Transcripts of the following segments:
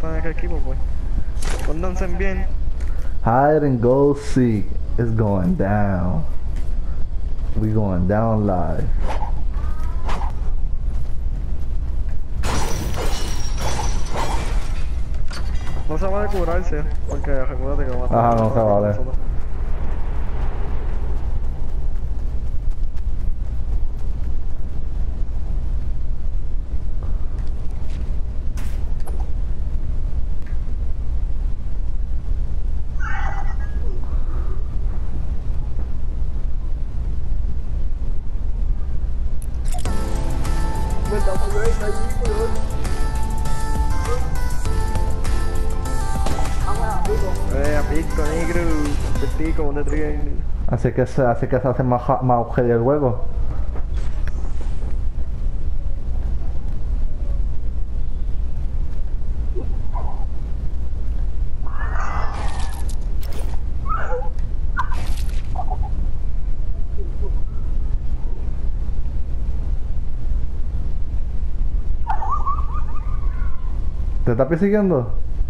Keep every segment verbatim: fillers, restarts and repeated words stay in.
están en el equipo, pues. Pónganse bien. Hide and go seek is going down. We going down live. No se vale curarse, porque recuérdate que va a matar. Ajá, no se vale. Eh, a pico, negro, pico, donde trigger. Así que se, así que se hace más, ja- más heavy el juego. ¿Te está persiguiendo?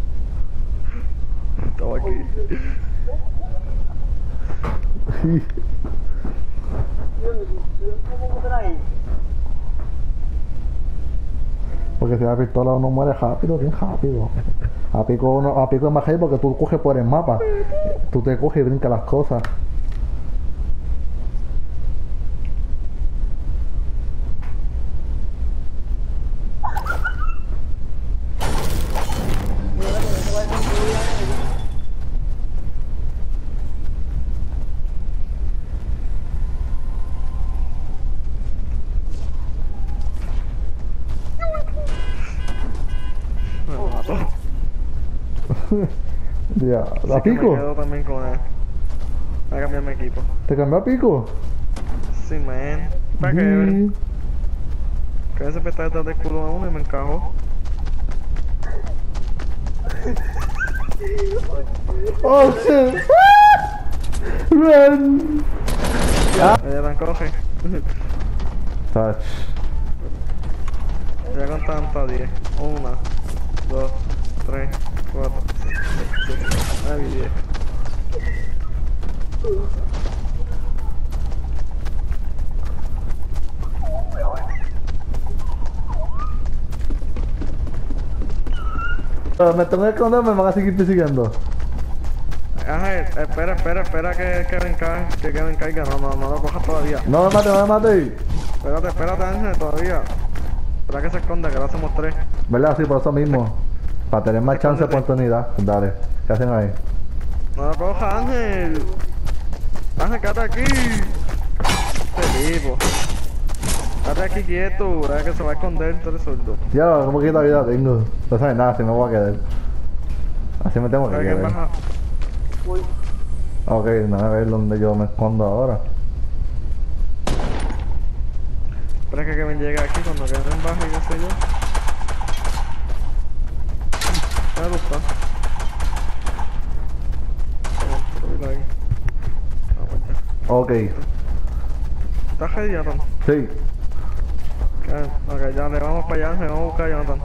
Estaba aquí. Porque si la pistola uno muere rápido, bien rápido. A pico, uno, a pico es más heavy porque tú coges por el mapa. Tú te coges y brincas las cosas. Me mató. Ya, Así ¿a que me pico? quedo también con él. Voy a cambiar mi equipo. ¿Te cambió a pico? Sí, man. ¿Para qué? Mm. Que ese peta detrás del culo a uno y me encajó. Oh shit! Run! Ella tan coge. Touch. Ya contaban hasta diez. Una, dos, tres, cuatro, cinco, seis, siete, nueve y diez. Pero me tengo que esconder, me van a seguir persiguiendo. Ajá, espera, espera, espera que Kevin caiga, que Kevin caiga, no, no, no lo cojas todavía. No me mate, no me mate. Espérate, espérate Ángel, todavía. Espera que se esconda, que lo hacemos tres. ¿Verdad? Sí, por eso mismo. Para tener más chance de oportunidad. Dale. ¿Qué hacen ahí? No lo cojas Ángel. Ángel, quédate aquí. Este tipo. Quédate aquí quieto, ¿verdad? Que se va a esconder, tú eres sordo. Ya, como poquita vida tengo. No sabes nada, así me voy a quedar. Así me tengo que ¿Sabes quién quedar. baja? Uy. Ok, no a ver dónde yo me escondo ahora. Espera que Kevin llegue aquí cuando Kevin baje, qué sé yo. Me gusta. Vamos, ahí. Vamos allá. Ok, ¿Estás ready, Jonathan? sí. Ok, ok, ya le vamos para allá, Ángel, vamos a buscar a Jonathan.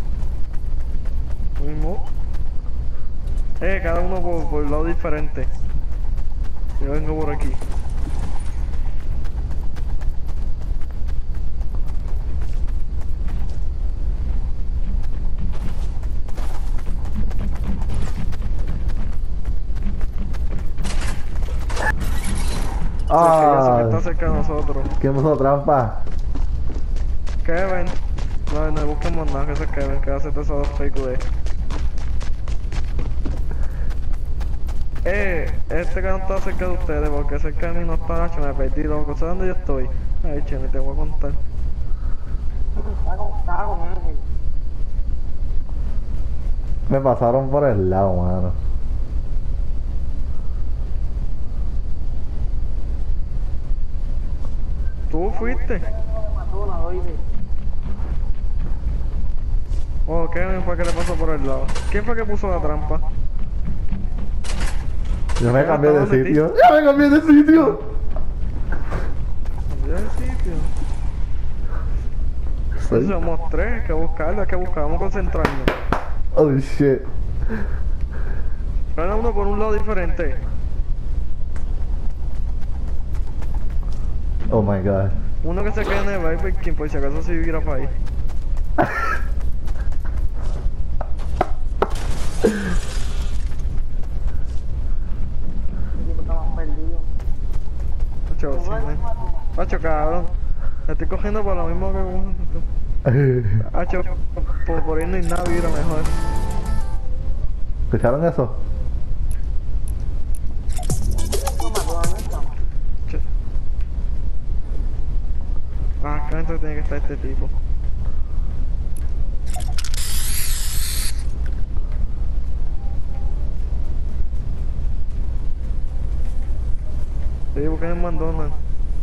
Mismo. Eh, cada uno por, por lado diferente. Yo vengo por aquí. Ah, que está cerca de nosotros. ¿quién puso trampa? Kevin. No, no busquemos nada, que ese es Kevin, que hace todos esos fake de. Eh, este que no está cerca de ustedes, porque cerca de mí no está Nacho, me perdí, loco. ¿Sabes dónde yo estoy? Ay, che, te voy a contar. Me pasaron por el lado, mano. ¿Tú fuiste? Oh, Kevin fue que le pasó por el lado. ¿Quién fue que puso la trampa? Yo me Ah, cambié de ¿dónde ti? sitio. ¡Ya me cambié de sitio! Cambió de sitio. Sí. Pues somos tres, hay que buscarlo, hay que buscar, vamos a concentrarnos. Oh shit. Cada uno por un lado diferente. Oh my god. Uno que se quede en el Viper King por si acaso se viviera para ahí. Pacho, sí, man. Pacho, cabrón. Me estoy cogiendo por lo mismo que tú. Pacho, por, por ahí no hay nada, vibra mejor. ¿Escucharon eso? Che. Ah, acá dentro tiene que estar este tipo. Sí, busqué en McDonald's.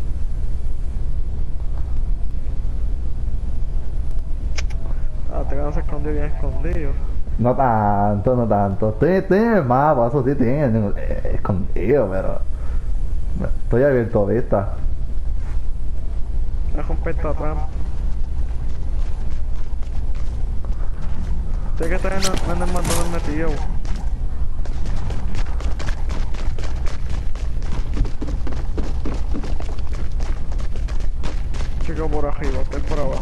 Ah, te quedas escondido bien escondido. No tanto, no tanto. Estoy, estoy en el mapa, eso sí, estoy en el- eh, escondido, pero... Estoy abierto de vista. Es un pesta atrás. Sé que está en el, en el McDonald's metido. Chico por arriba, estoy por abajo.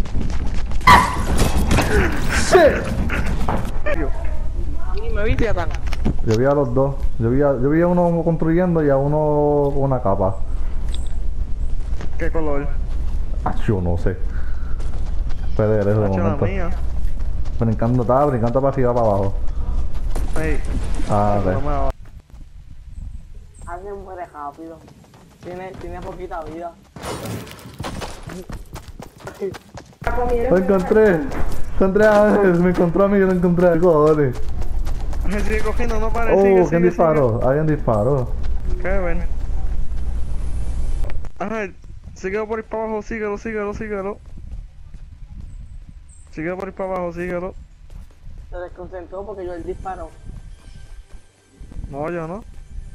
Tío, Y me viste, Atán. Yo vi a los dos. Yo vi a, yo vi a uno construyendo y a uno con una capa. ¿qué color? Ah, yo no sé. Espera, eso de Hacho, la momento. mía. Brincando, estaba brincando para arriba, para abajo. Ey, Ah, no ok. me va. Alguien muere rápido. Tiene, tiene poquita vida. Lo encontré. Encontré a Ángel, me encontró a mí, yo lo encontré a cojones. Me sigue cogiendo, no parece. Oh, sigue, ¿quién sigue, disparó? Alguien disparó. sigue. Kevin. Ajá, síguelo por ahí para abajo, síguelo, síguelo, síguelo. Síguelo por ahí para abajo, síguelo. Se desconcentró porque yo el disparo. No, yo no.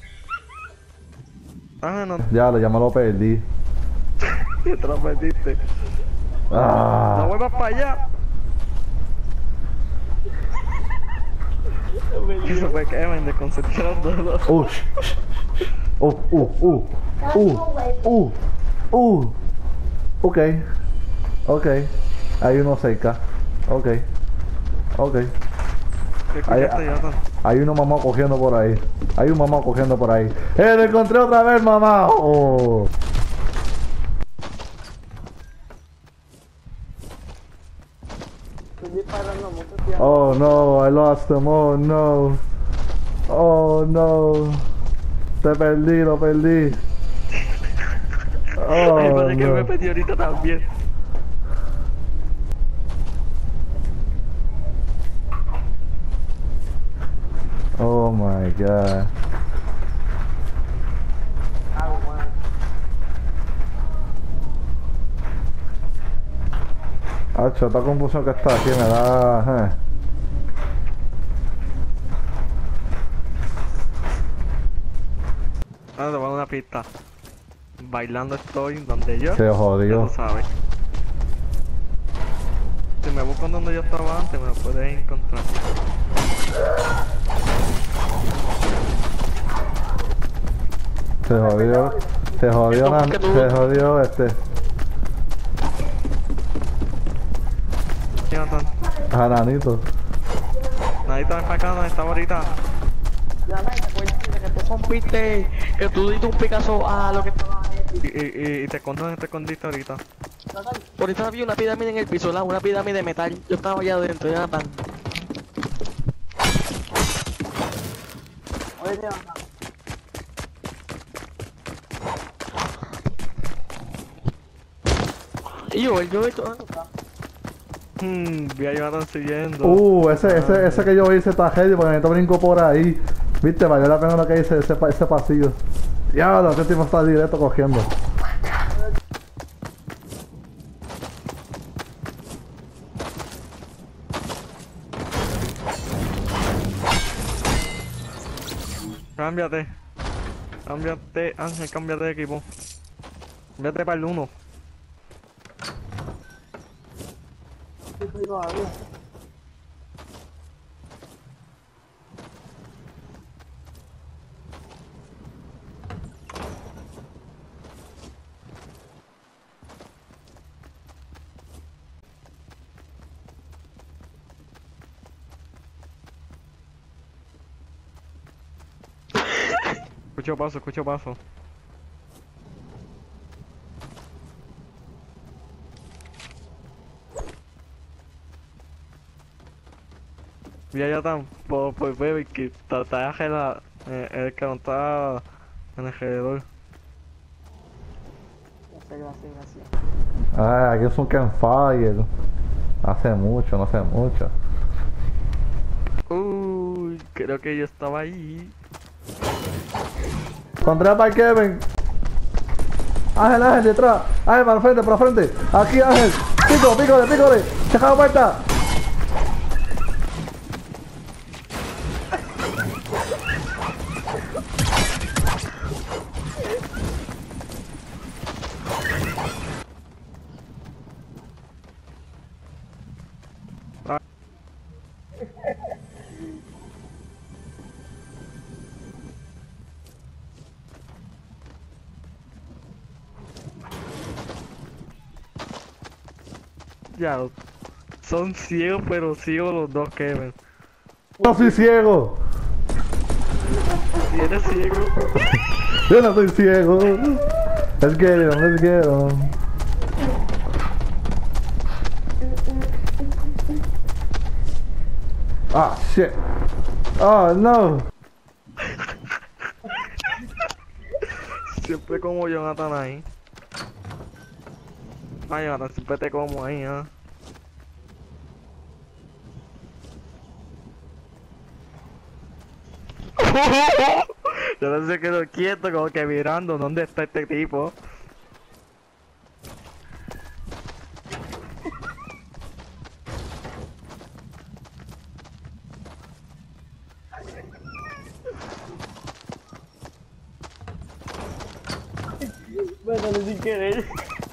Ajá, no. Ya, lo llamó, lo perdí. Te lo perdiste. No Ah. vuelvas para allá. Eso fue Kevin, desconcentrando. Uh, sh- sh- sh- uh, uh, uh, uh, uh, uh. Ok. Ok. Hay uno cerca. Ok. Ok. ¿Qué escuchaste, Jonathan? Hay uno mamá cogiendo por ahí. Hay un mamá cogiendo por ahí. ¡Eh, lo encontré otra vez, mamá! Oh. Estoy disparando mucho tiempo. Oh no, I lost him. Oh no. Oh no. Te perdí, lo perdí. Oh, Ay, madre, que me no. perdí ahorita también. Oh my god. Ah, bueno. Hacho, esta confusión que está aquí me da. Eh. Ahora te voy a dar una pista. Bailando estoy donde yo. Se Ya jodió. lo sabes. Si me busco donde yo estaba antes, me lo puedes encontrar. Se jodió. Se jodió, ¿Cómo nan- que tú? se jodió este. Jonathan, Jananito. nadita ven para acá donde estaba ahorita. Ya me acuerdas de que tú rompiste, que tú diste un Picasso a lo que estaba ahí. Y, y, y, y te escondes donde te escondiste ahorita. Ahorita había una pirámide en el piso, ¿la? Una pirámide de metal. Yo estaba allá adentro, ya tan. Oye, Jonathan. Y yo, el yo hecho. Hmm, vi a Jonathan siguiendo. Uh, ese, ese, ese que yo hice está heavy porque me brinco por ahí. Viste, valió la pena lo que hice ese, pa- ese pasillo. Ya, lo que tipo está directo cogiendo. Cámbiate. Cámbiate, Ángel, cámbiate de equipo. Cámbiate para el uno. Escucho paso, escucho paso. Y allá están, por, por ver que está, está ajena, eh, el que no está en el alrededor. Gracias, gracias, gracias. Ah, aquí es un campfire. Hace mucho, no hace mucho. Uy, creo que yo estaba ahí. Encontré para Kevin. Ángel, Ángel, detrás. Ángel, para el frente, para el frente. Aquí, Ángel. Pico, pícole, pícole. Deja la puerta. Ya, son ciegos, pero ciegos los dos, Kevin. No soy ciego. Si eres ciego. Yo no soy ciego. Let's get him, let's get him. Ah, shit. Oh, no. Siempre como Jonathan ahí. Ay, Jonathan, siempre te como ahí, ¿ah? Yo se quedó quieto, como que mirando dónde está este tipo. Métale sin querer.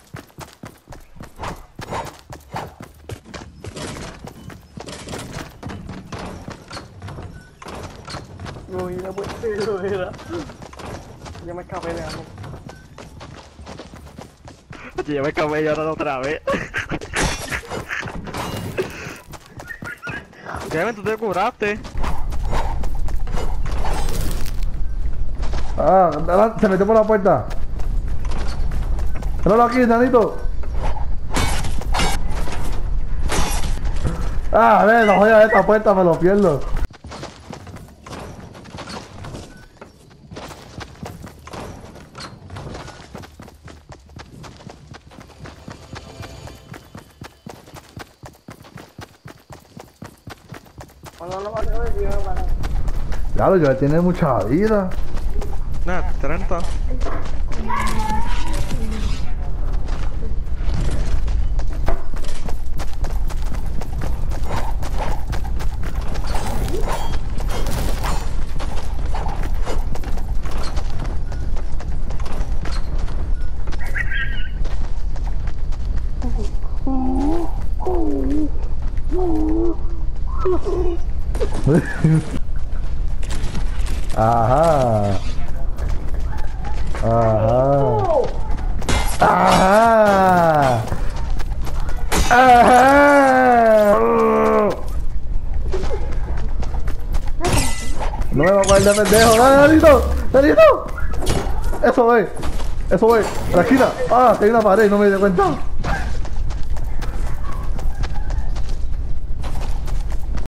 No, y la puerta no era. Yo me escapé de algo. Yo me escapé llorando otra vez. Kevin, tú te curaste. Ah, adelante, se metió por la puerta. Míralo aquí, nanito. Ah, a ver, no jodas esta puerta, me lo pierdo. Cuando no va a ver, yo no para. Claro, ya tiene mucha vida. Nah, treinta. Ajá. Ajá. Ajá. Ajá. No me va a poner de pendejo. ¡Dale, Danito! ¡Danito! Eso es. Eso es. La esquina. Ah, que hay una pared, no me di cuenta.